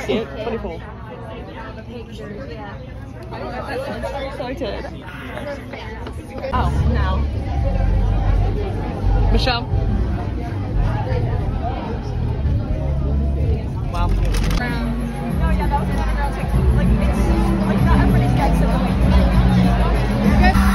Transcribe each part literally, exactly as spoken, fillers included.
cute. twenty-four. Pictures, yeah. I'm excited. Oh, no. Michelle. Wow. Um, oh yeah, that was another girl TikTok. Like, it's like not everybody's gets it. You're good.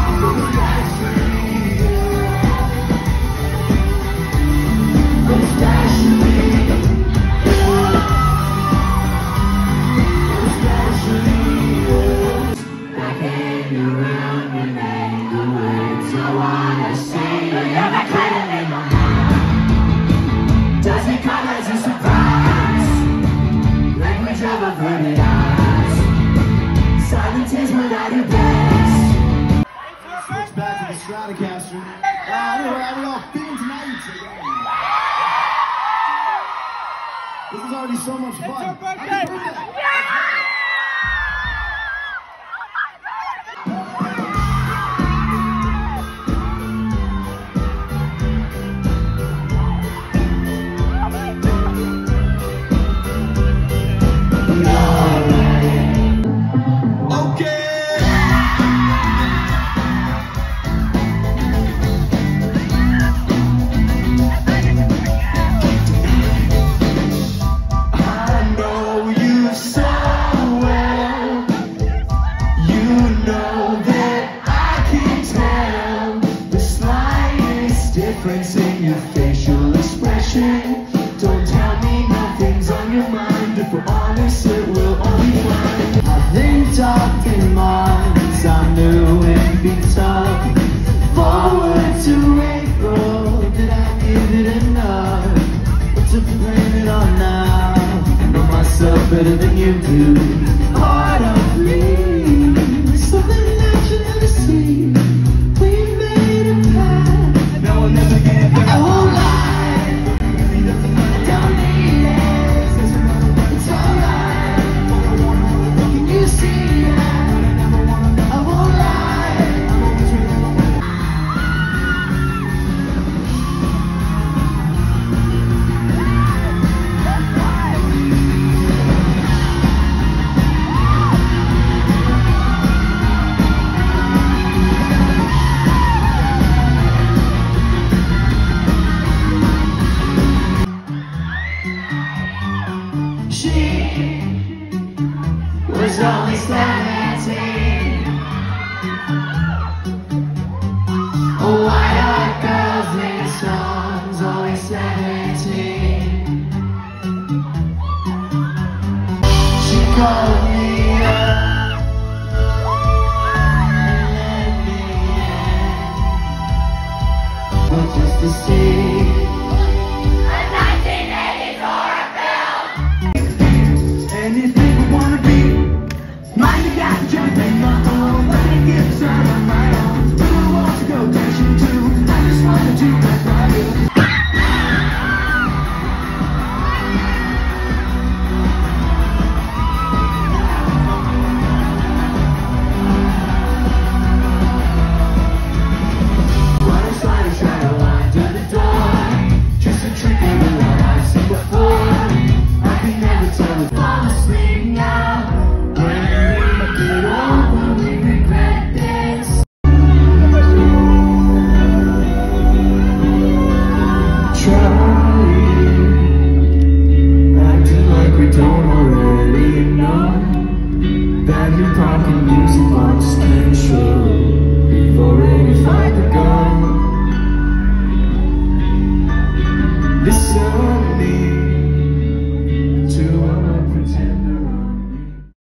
Stratocaster. Uh, anyway, how we all feeling tonight? This is already so much fun. It's your birthday! Happy birthday. Yeah! In your facial expression, don't tell me nothing's on your mind. If we're honest, it will all be fine. I've been talking months, I knew it'd be tough. Forward to April, did I give it enough? But to blame it on now, I know myself better than you do. Part of me is something that you never see. We made a pact, no one never gave. I won't lie, don't need it, it's alright, can you see that, I won't lie. Was only seventeen. Oh, white-eyed girls make songs, only seventeen. She called